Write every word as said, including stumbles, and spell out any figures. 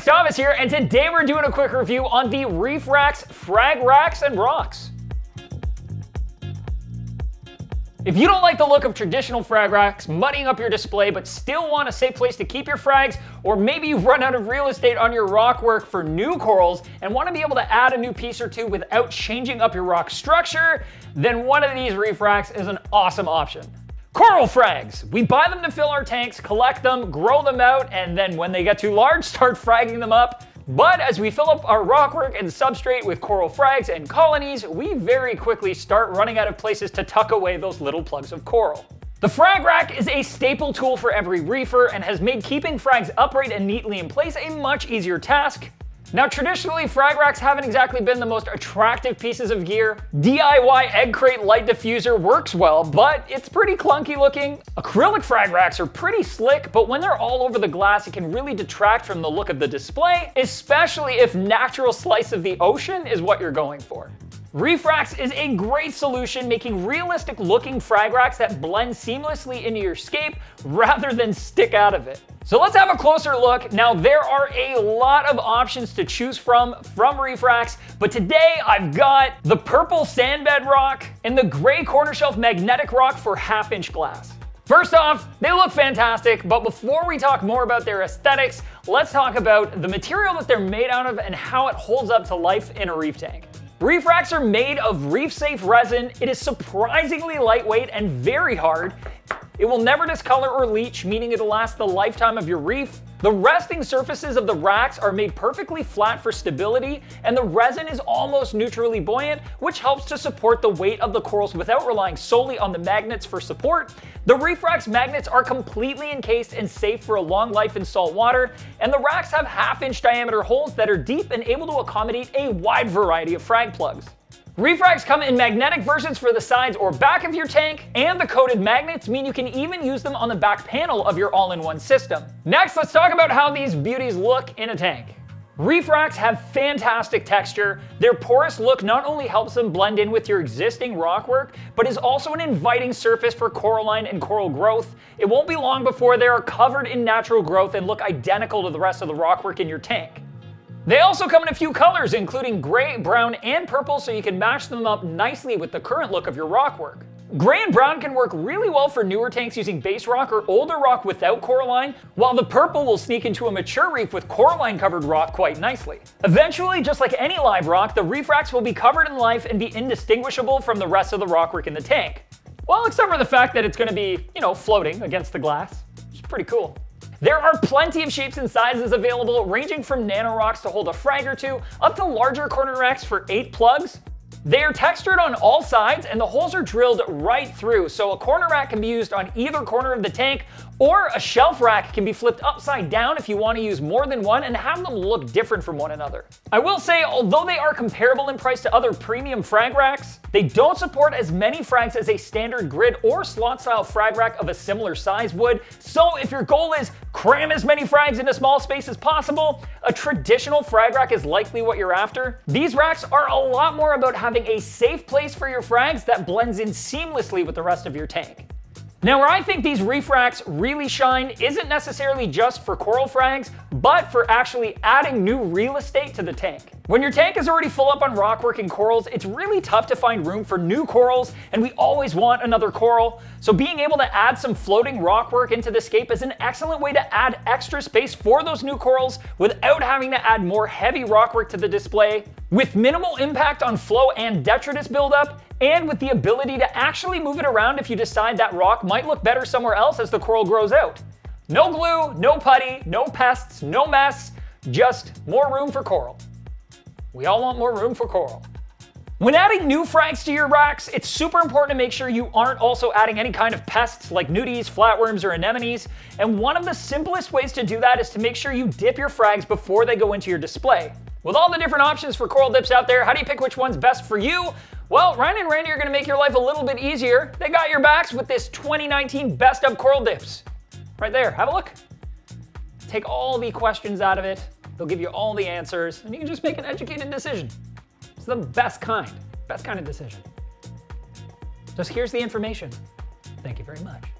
Thomas here, and today we're doing a quick review on the ReefRax Frag Racks and Rocks. If you don't like the look of traditional frag racks, muddying up your display, but still want a safe place to keep your frags, or maybe you've run out of real estate on your rock work for new corals and want to be able to add a new piece or two without changing up your rock structure, then one of these ReefRax is an awesome option. Coral frags. We buy them to fill our tanks, collect them, grow them out, and then when they get too large, start fragging them up. But as we fill up our rockwork and substrate with coral frags and colonies, we very quickly start running out of places to tuck away those little plugs of coral. The frag rack is a staple tool for every reefer and has made keeping frags upright and neatly in place a much easier task. Now, traditionally, frag racks haven't exactly been the most attractive pieces of gear. D I Y egg crate light diffuser works well, but it's pretty clunky looking. Acrylic frag racks are pretty slick, but when they're all over the glass, it can really detract from the look of the display, especially if natural slice of the ocean is what you're going for. ReefRax is a great solution, making realistic looking frag racks that blend seamlessly into your scape rather than stick out of it. So let's have a closer look. Now, there are a lot of options to choose from from ReefRax, but today I've got the purple sandbed rock and the gray corner shelf magnetic rock for half inch glass. First off, they look fantastic, but before we talk more about their aesthetics, let's talk about the material that they're made out of and how it holds up to life in a reef tank. ReefRax are made of reef-safe resin. It is surprisingly lightweight and very hard. It will never discolor or leach, meaning it'll last the lifetime of your reef. The resting surfaces of the racks are made perfectly flat for stability, and the resin is almost neutrally buoyant, which helps to support the weight of the corals without relying solely on the magnets for support. The ReefRax magnets are completely encased and safe for a long life in salt water, and the racks have half-inch diameter holes that are deep and able to accommodate a wide variety of frag plugs. ReefRax come in magnetic versions for the sides or back of your tank, and the coated magnets mean you can even use them on the back panel of your all-in-one system. Next, let's talk about how these beauties look in a tank. ReefRax have fantastic texture. Their porous look not only helps them blend in with your existing rockwork, but is also an inviting surface for coralline and coral growth. It won't be long before they are covered in natural growth and look identical to the rest of the rockwork in your tank. They also come in a few colors, including gray, brown, and purple, so you can match them up nicely with the current look of your rockwork. Gray and brown can work really well for newer tanks using base rock or older rock without coralline, while the purple will sneak into a mature reef with coralline covered rock quite nicely. Eventually, just like any live rock, the ReefRax will be covered in life and be indistinguishable from the rest of the rockwork in the tank. Well, except for the fact that it's going to be, you know, floating against the glass, which is pretty cool. There are plenty of shapes and sizes available, ranging from nano rocks to hold a frag or two, up to larger corner racks for eight plugs. They are textured on all sides and the holes are drilled right through, so a corner rack can be used on either corner of the tank, or a shelf rack can be flipped upside down if you want to use more than one and have them look different from one another. I will say, although they are comparable in price to other premium frag racks, they don't support as many frags as a standard grid or slot style frag rack of a similar size would, so if your goal is cram as many frags into small space as possible, a traditional frag rack is likely what you're after. These racks are a lot more about having a safe place for your frags that blends in seamlessly with the rest of your tank. Now, where I think these ReefRax really shine isn't necessarily just for coral frags, but for actually adding new real estate to the tank. When your tank is already full up on rockwork and corals, it's really tough to find room for new corals, and we always want another coral. So being able to add some floating rockwork into the scape is an excellent way to add extra space for those new corals without having to add more heavy rockwork to the display, with minimal impact on flow and detritus buildup, and with the ability to actually move it around if you decide that rock might look better somewhere else as the coral grows out. No glue, no putty, no pests, no mess, just more room for coral. We all want more room for coral. When adding new frags to your racks, it's super important to make sure you aren't also adding any kind of pests like nudies, flatworms, or anemones. And one of the simplest ways to do that is to make sure you dip your frags before they go into your display. With all the different options for coral dips out there, how do you pick which one's best for you? Well, Ryan and Randy are going to make your life a little bit easier. They got your backs with this twenty nineteen Best of Coral Dips. Right there, have a look. Take all the questions out of it. They'll give you all the answers, and you can just make an educated decision. It's the best kind, best kind of decision. Just here's the information. Thank you very much.